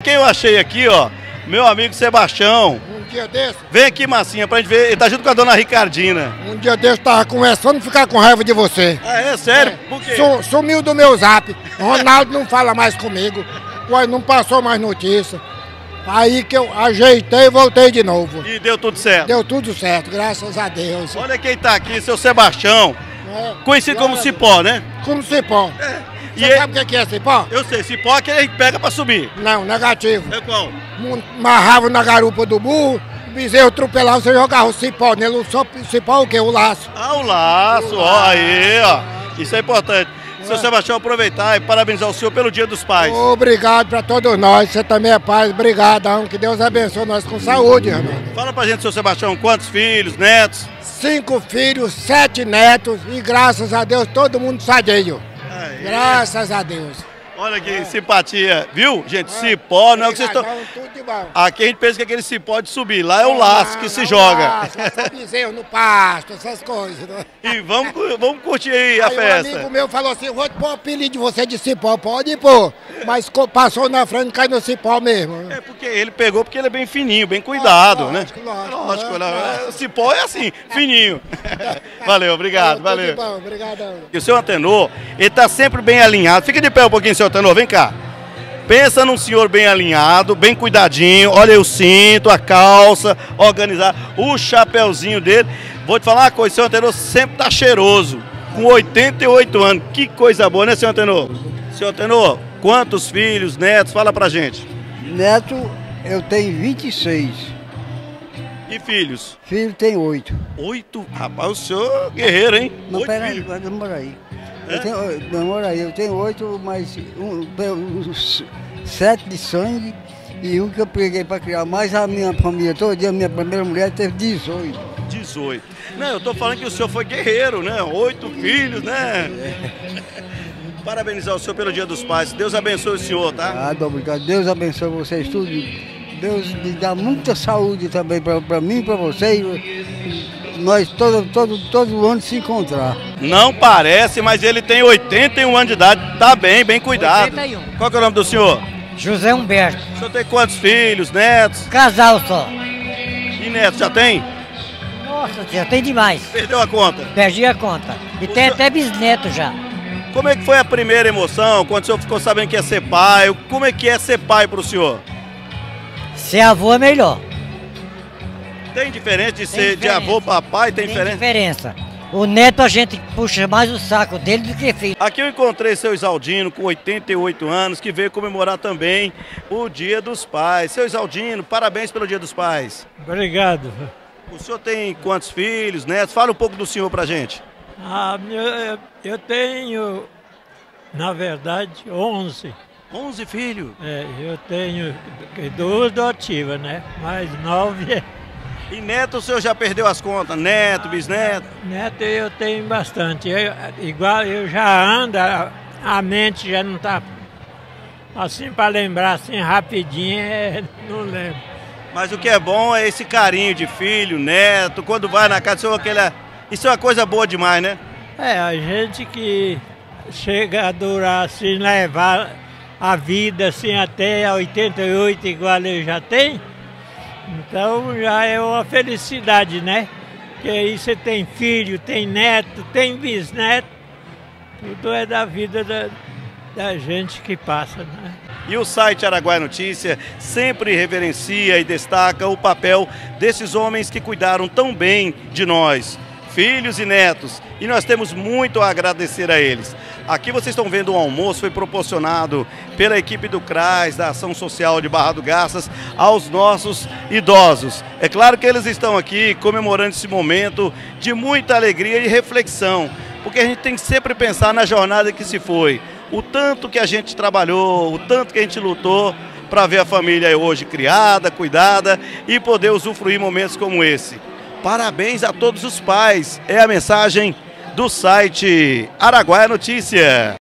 quem eu achei aqui, ó? Meu amigo Sebastião. Um dia desse? Vem aqui, Massinha, pra gente ver. Ele tá junto com a dona Ricardina. Um dia desse tava começando a ficar com raiva de você. Ah, é? Sério? Por quê? Sumiu do meu zap. Ronaldo não fala mais comigo. Ué, não passou mais notícia. Aí que eu ajeitei e voltei de novo. E deu tudo certo. Deu tudo certo, graças a Deus. Olha quem tá aqui, seu Sebastião. É, Conhecido como Cipó, né? Como cipó. E Você sabe o que é cipó? Eu sei, Cipó é que a gente pega pra subir. Não, negativo. É qual? Amarrava na garupa do burro, o bezerro atropelava, você jogava o cipó nele. O cipó o quê? O laço. Ah, o laço, ó, aí, ó. Isso é importante. Seu Sebastião, aproveitar e parabenizar o senhor pelo Dia dos Pais. Obrigado pra todos nós, você também é pai, obrigadão, que Deus abençoe nós com saúde, irmão. Fala pra gente, seu Sebastião, quantos filhos, netos? 5 filhos, 7 netos e graças a Deus todo mundo sadio. Aí. Graças a Deus. Olha que simpatia, viu, gente? Cipó, não é o que vocês estão... Tudo de bom. Aqui a gente pensa que aquele cipó de subir, lá é o laço que se joga. É bezerro no pasto, essas coisas. Né? E vamos curtir aí a Aí um festa. amigo meu falou assim, vou pôr o apelido de você de cipó, pode pôr. Mas passou na frente e caiu no cipó mesmo. É porque ele pegou porque ele é bem fininho, bem cuidado, Lógico, né? lógico, Lógico. O cipó é assim, fininho. Valeu, obrigado, valeu. Tudo bom, obrigadão. E o seu Antenor, ele tá sempre bem alinhado. Fica de pé um pouquinho, seu Antenor, vem cá. Pensa num senhor bem alinhado, bem cuidadinho. Olha aí o cinto, a calça, organizado, o chapéuzinho dele. Vou te falar uma coisa, seu Antenor sempre tá cheiroso. Com 88 anos. Que coisa boa, né, seu Antenor? Seu Antenor, quantos filhos, netos? Fala pra gente. Neto, eu tenho 26. E filhos? Filho tem 8. 8? Rapaz, o senhor é guerreiro, hein? Não, 8 pera aí, filhos. demora aí. É? Demora aí, eu tenho 8, mas 7 de sangue e um que eu peguei para criar. Mas a minha família toda, a minha primeira mulher teve 18. 18. Não, eu tô falando que o senhor foi guerreiro, né? 8 filhos, né? Parabenizar o senhor pelo Dia dos Pais. Deus abençoe o senhor, tá? Obrigado. Deus abençoe vocês tudo. Deus me dá muita saúde também para mim e para vocês. Nós todo ano se encontrar. Não parece, mas ele tem 81 anos de idade. Tá bem cuidado. 81. Qual que é o nome do senhor? José Humberto. O senhor tem quantos filhos, netos? Casal só. E netos já tem? Nossa, já tem demais. Perdeu a conta? Perdi a conta. E tem senhor- até bisneto já. Como é que foi a primeira emoção quando o senhor ficou sabendo que ia ser pai? Como é que é ser pai pro senhor? Ser avô é melhor. Tem diferença de Tem ser de diferença. avô para pai? Tem diferença? diferença. O neto a gente puxa mais o saco dele do que filho. Aqui eu encontrei seu Isaldino, com 88 anos, que veio comemorar também o Dia dos Pais. Seu Isaldino, parabéns pelo Dia dos Pais. Obrigado. O senhor tem quantos filhos, netos? Fala um pouco do senhor pra gente. Eu tenho, na verdade, 11. 11 filhos. Eu tenho 2 adotivas, né? Mais 9. E neto, o senhor já perdeu as contas? Neto, bisneto? Neto eu tenho bastante. Igual eu já ando, a mente já não tá assim para lembrar assim rapidinho, não lembro. Mas o que é bom é esse carinho de filho, neto, quando vai na casa, isso é uma coisa boa demais, né? A gente que chega a durar assim, levar a vida assim até 88 igual eu já tenho, então já é uma felicidade, né? Que aí você tem filho, tem neto, tem bisneto, tudo é da vida da gente que passa, né? E o site Araguaia Notícia sempre reverencia e destaca o papel desses homens que cuidaram tão bem de nós, filhos e netos, e nós temos muito a agradecer a eles. Aqui vocês estão vendo um almoço, foi proporcionado pela equipe do CRAS, da Ação Social de Barra do Garças, aos nossos idosos. É claro que eles estão aqui comemorando esse momento de muita alegria e reflexão, porque a gente tem que sempre pensar na jornada que se foi, o tanto que a gente trabalhou, o tanto que a gente lutou para ver a família hoje criada, cuidada e poder usufruir momentos como esse. Parabéns a todos os pais, é a mensagem do site Araguaia Notícia.